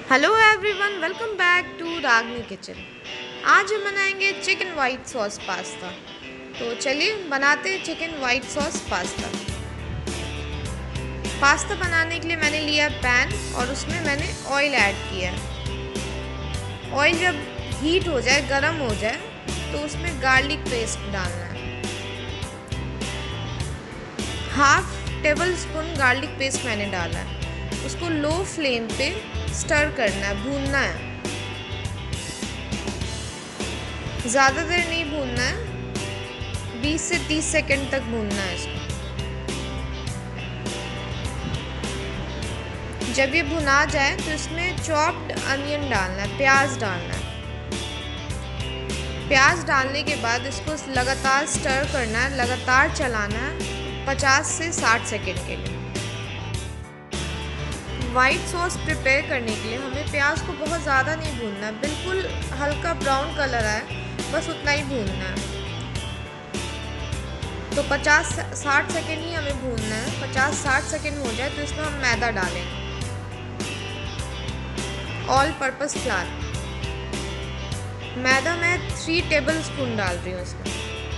Hello everyone, welcome back to Ragini kitchen. आज हम बनाएंगे चिकन वाइट सॉस पास्ता। तो चलिए बनाते हैं chicken white sauce pasta. Pasta बनाने के लिए मैंने लिया पैन और उसमें मैंने ऑयल ऐड किया। ऑयल जब हीट हो जाए, गरम हो जाए, तो उसमें गार्लिक पेस्ट डालना है। Half tablespoon garlic paste मैंने डाला है। उसको लो फ्लेम पे स्टर करना है, भूनना है। ज़्यादा देर नहीं भूनना है, 20 से 30 सेकंड तक भूनना है इसको। जब ये भुना जाए तो इसमें चॉप्ड अनियन डालना है, प्याज डालना है। प्याज डालने के बाद इसको लगातार स्टर करना है, लगातार चलाना है 50 से 60 सेकंड के लिए। वाइट सॉस प्रिपेयर करने के लिए हमें प्याज को बहुत ज़्यादा नहीं भूनना है, बिल्कुल हल्का ब्राउन कलर आए बस उतना ही भूनना है। तो 50-60 सेकेंड ही हमें भूनना है। 50-60 सेकेंड हो जाए तो इसमें हम मैदा डालेंगे, ऑल पर्पस फ्लावर। मैदा मैं 3 टेबल स्पून डाल रही हूँ इसमें।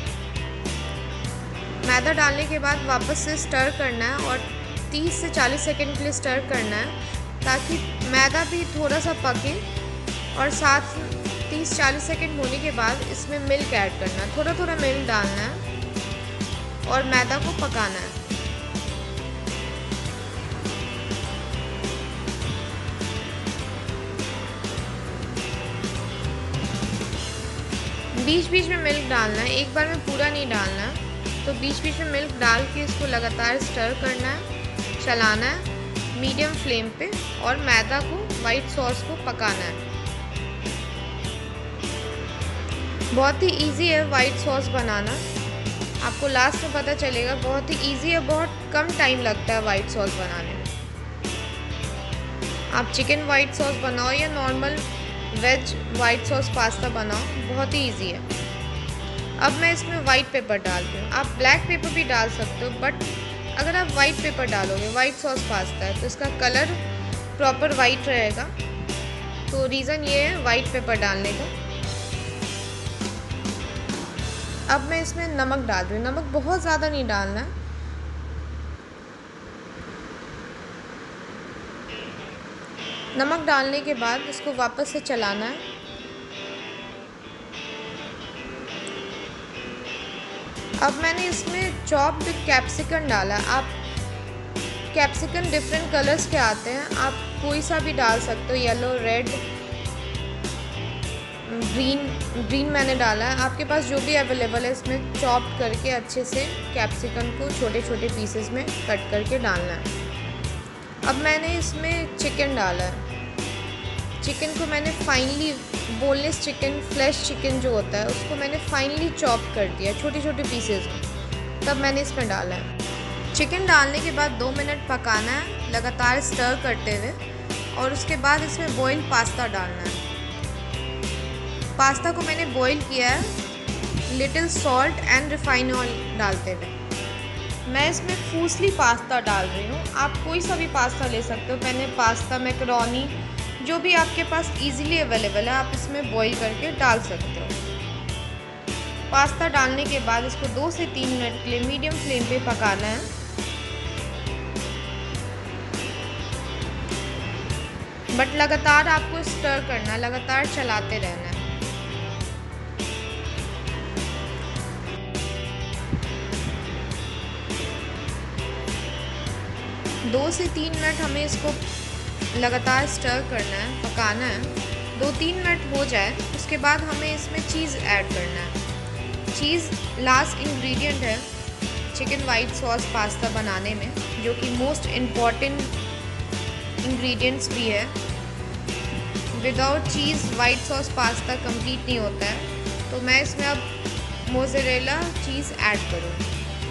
मैदा डालने के बाद वापस से स्टर करना है और 30 से 40 सेकंड के लिए स्टर करना है, ताकि मैदा भी थोड़ा सा पके। और साथ 30-40 सेकंड होने के बाद इसमें मिल्क ऐड करना है, थोड़ा थोड़ा मिल्क डालना है और मैदा को पकाना है। बीच बीच में मिल्क डालना है, एक बार में पूरा नहीं डालना है। तो बीच बीच में मिल्क डाल के इसको लगातार स्टर करना है, चलाना है मीडियम फ्लेम पे और मैदा को, वाइट सॉस को पकाना है। बहुत ही इजी है वाइट सॉस बनाना, आपको लास्ट में पता चलेगा। बहुत ही इजी है, बहुत कम टाइम लगता है वाइट सॉस बनाने में। आप चिकन वाइट सॉस बनाओ या normal veg white sauce pasta बनाओ, बहुत ही इजी है। अब मैं इसमें वाइट पेपर डालती हूँ। आप ब्लैक पेपर भी डाल सकते हो, बट अगर आप वाइट पेपर डालोगे, वाइट सॉस पास्ता है तो इसका कलर प्रॉपर वाइट रहेगा। तो रीज़न ये है वाइट पेपर डालने का। अब मैं इसमें नमक डाल रही हूँ। नमक बहुत ज़्यादा नहीं डालना है। नमक डालने के बाद इसको वापस से चलाना है। अब मैंने इसमें चॉप्ड कैप्सिकम डाला। आप कैप्सिकम डिफरेंट कलर्स के आते हैं, आप कोई सा भी डाल सकते हो, येलो, रेड, ग्रीन मैंने डाला है। आपके पास जो भी अवेलेबल है इसमें चॉप करके अच्छे से कैप्सिकम को छोटे छोटे पीसेस में कट करके डालना है। अब मैंने इसमें चिकन डाला है। चिकन को मैंने finally, boneless chicken, flash chicken जो होता है, उसको मैंने फाइनली चॉप कर दिया छोटे छोटे पीसेस में, तब मैंने इसमें डाला है। चिकन डालने के बाद 2 मिनट पकाना है, लगातार स्टर करते हुए। और उसके बाद इसमें बॉयल पास्ता डालना है। पास्ता को मैंने बॉईल किया है little salt and refined oil डालते हुए। मैं इसमें फूसली पास्ता डाल रही हूँ। आप कोई सा भी पास्ता ले सकते हो। मैंने पास्ता, मैकरोनी, जो भी आपके पास इजीली अवेलेबल है, आप इसमें बॉईल करके डाल सकते हो। पास्ता डालने के बाद इसको 2 से 3 मिनट के लिए मीडियम फ्लेम पे पकाना है। बट लगातार आपको स्टर करना है, लगातार चलाते रहना है। दो से 3 मिनट हमें इसको लगातार स्टर करना है, पकाना है। 2-3 मिनट हो जाए उसके बाद हमें इसमें चीज़ ऐड करना है। चीज़ लास्ट इंग्रेडिएंट है चिकन वाइट सॉस पास्ता बनाने में, जो कि मोस्ट इम्पॉर्टेंट इंग्रेडिएंट्स भी है। Without cheese white sauce pasta complete नहीं होता है। तो मैं इसमें अब मोज़रेला चीज़ ऐड करूँगी।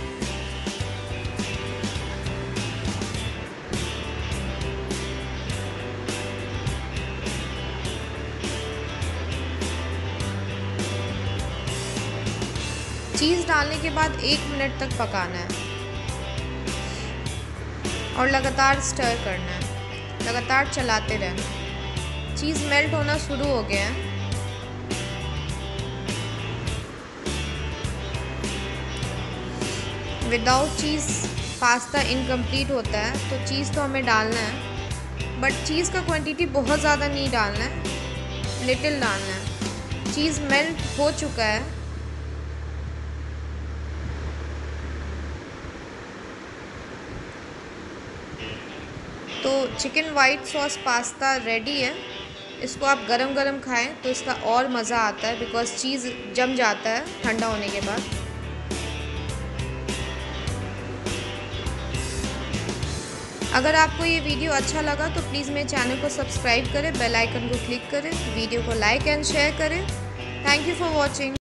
चीज़ डालने के बाद 1 मिनट तक पकाना है और लगातार स्टर करना है, लगातार चलाते रहना। चीज़ मेल्ट होना शुरू हो गया है। विदाउट चीज़ पास्ता इनकम्प्लीट होता है, तो चीज़ तो हमें डालना है, बट चीज़ का क्वांटिटी बहुत ज़्यादा नहीं डालना है, लिटिल डालना है। चीज़ मेल्ट हो चुका है। तो chicken white sauce pasta ready है। इसको आप गरम गरम खाएं तो इसका और मज़ा आता है, बिकॉज़ चीज़ जम जाता है ठंडा होने के बाद। अगर आपको ये वीडियो अच्छा लगा तो प्लीज़ मेरे चैनल को सब्सक्राइब करें, बेल आइकन को क्लिक करें, वीडियो को लाइक एंड शेयर करें। Thank you for watching.